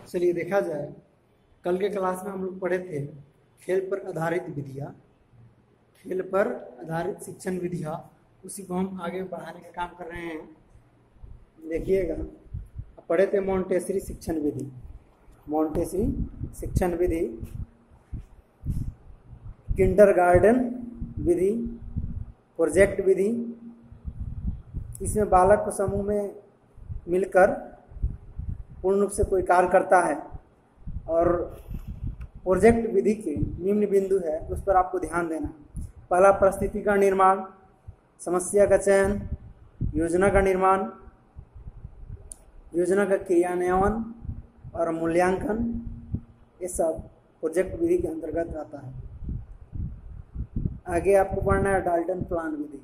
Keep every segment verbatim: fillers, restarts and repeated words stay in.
चलिए देखा जाए, कल के क्लास में हम लोग पढ़े थे खेल पर आधारित विधियाँ, खेल पर आधारित शिक्षण विधियाँ, उसी को हम आगे बढ़ाने का काम कर रहे हैं। देखिएगा, पढ़े थे मॉन्टेसरी शिक्षण विधि, मॉन्टेसरी शिक्षण विधि, किंडरगार्टन विधि, प्रोजेक्ट विधि। इसमें बालक को समूह में मिलकर पूर्ण रूप से कोई कार्य करता है और प्रोजेक्ट विधि के निम्न बिंदु है, उस पर आपको ध्यान देना। पहला, परिस्थिति का निर्माण, समस्या का चयन, योजना का निर्माण, योजना का क्रियान्वयन और मूल्यांकन, ये सब प्रोजेक्ट विधि के अंतर्गत आता है। आगे आपको पढ़ना है डाल्टन प्लान विधि।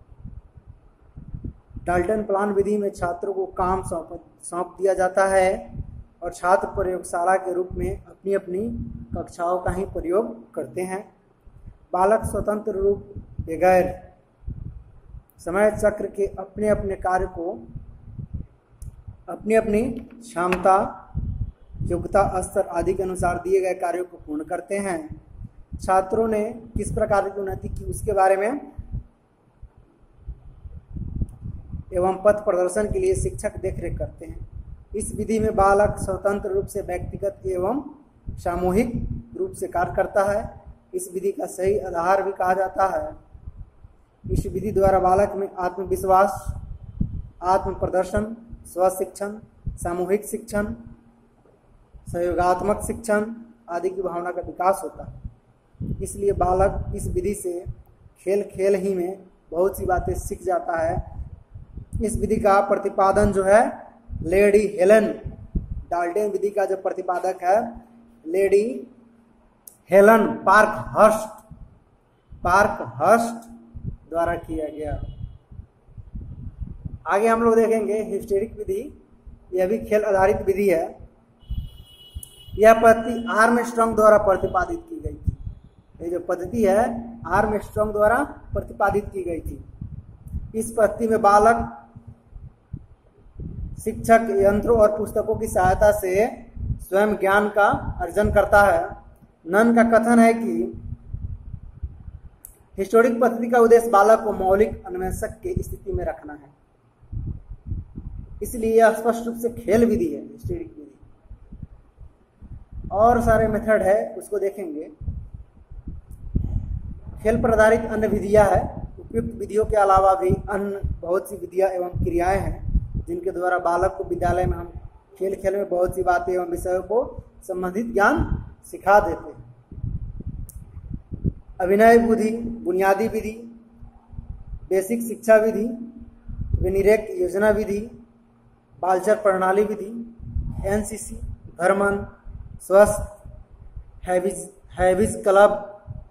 डाल्टन प्लान विधि में छात्रों को काम सौंप सौंप दिया जाता है और छात्र प्रयोगशाला के रूप में अपनी अपनी कक्षाओं का ही प्रयोग करते हैं। बालक स्वतंत्र रूप बगैर समय चक्र के अपने अपने कार्य को अपनी अपनी क्षमता, योग्यता स्तर आदि के अनुसार दिए गए कार्यों को पूर्ण करते हैं। छात्रों ने किस प्रकार की उन्नति की उसके बारे में एवं पथ प्रदर्शन के लिए शिक्षक देखरेख करते हैं। इस विधि में बालक स्वतंत्र रूप से व्यक्तिगत एवं सामूहिक रूप से कार्य करता है। इस विधि का सही आधार भी कहा जाता है। इस विधि द्वारा बालक में आत्मविश्वास, आत्म प्रदर्शन, स्वशिक्षण, सामूहिक शिक्षण, सहयोगात्मक शिक्षण आदि की भावना का विकास होता है। इसलिए बालक इस विधि से खेल खेल ही में बहुत सी बातें सीख जाता है। इस विधि का प्रतिपादन जो है लेडी हेलन, डाल्टन विधि का जो प्रतिपादक है लेडी हेलन पार्कहर्स्ट पार्कहर्स्ट द्वारा किया गया। आगे हम लोग देखेंगे हिस्टेरिक विधि। यह भी खेल आधारित विधि है। यह पद्धति आर्मस्ट्रांग द्वारा प्रतिपादित की गई थी। ये जो पद्धति है आर्मस्ट्रांग द्वारा प्रतिपादित की गई थी। इस पद्धति में बालक शिक्षक, यंत्रों और पुस्तकों की सहायता से स्वयं ज्ञान का अर्जन करता है। नन का कथन है कि हिस्टोरिक पद्धति का उद्देश्य बालक को मौलिक अन्वेषक की स्थिति में रखना है। इसलिए यह स्पष्ट रूप से खेल विधि है, हिस्टोरिक विधि। और सारे मेथड है, उसको देखेंगे। खेल पर आधारित अन्य विधियां है। उपयुक्त विधियों के अलावा भी अन्य बहुत सी विधियां एवं क्रियाएं हैं जिनके द्वारा बालक को विद्यालय में हम खेल खेल में बहुत सी बातें एवं विषयों को संबंधित ज्ञान सिखा देते हैं। अभिनय विधि, बुनियादी विधि, बेसिक शिक्षा विधि, विनिरेक योजना विधि, बालचर प्रणाली विधि, एनसीसी, भ्रमण, स्वस्थ, हैविज हैविज क्लब,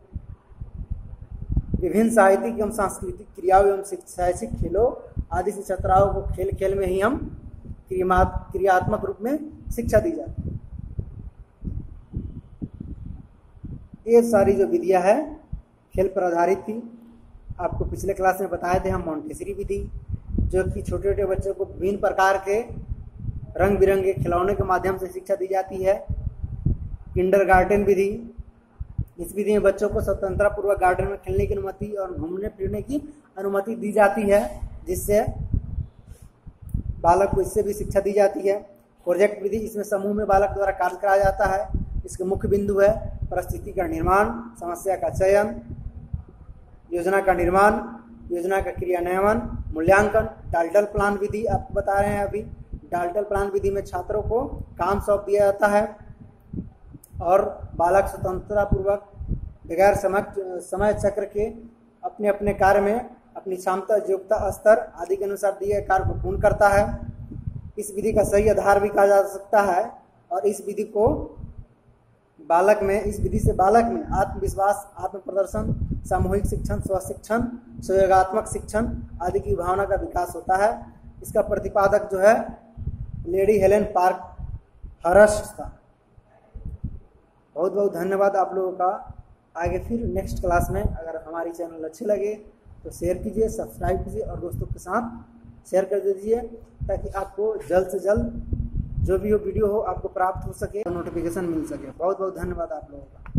विभिन्न साहित्यिक एवं सांस्कृतिक क्रियाओं एवं शैक्षिक खेलों आदि से छात्राओं को खेल खेल में ही हम क्रियात्मक रूप में शिक्षा दी जाती है। ये सारी जो विधियां है खेल पर आधारित थी। आपको पिछले क्लास में बताए थे हम मॉन्टेसरी विधि, जो कि छोटे छोटे बच्चों को विभिन्न प्रकार के रंग बिरंगे खिलौने के माध्यम से शिक्षा दी जाती है। किंडरगार्टन विधि, इस विधि में बच्चों को स्वतंत्रता पूर्वक गार्डन में खेलने की अनुमति और घूमने फिरने की अनुमति दी जाती है, जिससे बालक को इससे भी शिक्षा दी जाती है। प्रोजेक्ट विधि, इसमें समूह में बालक द्वारा कार्य कराया जाता है। इसके मुख्य बिंदु है परिस्थिति का निर्माण, समस्या का चयन, योजना का निर्माण, योजना का क्रियान्वयन, मूल्यांकन। डाल्टन प्लान विधि आपको बता रहे हैं अभी। डाल्टन प्लान विधि में छात्रों को काम सौंप दिया जाता है और बालक स्वतंत्रता पूर्वक बगैर समय समय चक्र के अपने अपने कार्य में अपनी क्षमता, योग्यता स्तर आदि के अनुसार दिए कार्य को पूर्ण करता है। इस विधि का सही आधार भी कहा जा सकता है और इस विधि को बालक में इस विधि से बालक में आत्मविश्वास, आत्म प्रदर्शन, सामूहिक शिक्षण, स्वशिक्षण, सहयोगात्मक शिक्षण आदि की भावना का विकास होता है। इसका प्रतिपादक जो है लेडी हेलेन पार्कहर्स्ट था। बहुत बहुत धन्यवाद आप लोगों का। आगे फिर नेक्स्ट क्लास में अगर हमारी चैनल अच्छे लगे तो शेयर कीजिए, सब्सक्राइब कीजिए और दोस्तों के साथ शेयर कर दीजिए ताकि आपको जल्द से जल्द जो भी वो वीडियो हो आपको प्राप्त हो सके, नोटिफिकेशन मिल सके। बहुत बहुत धन्यवाद आप लोगों का।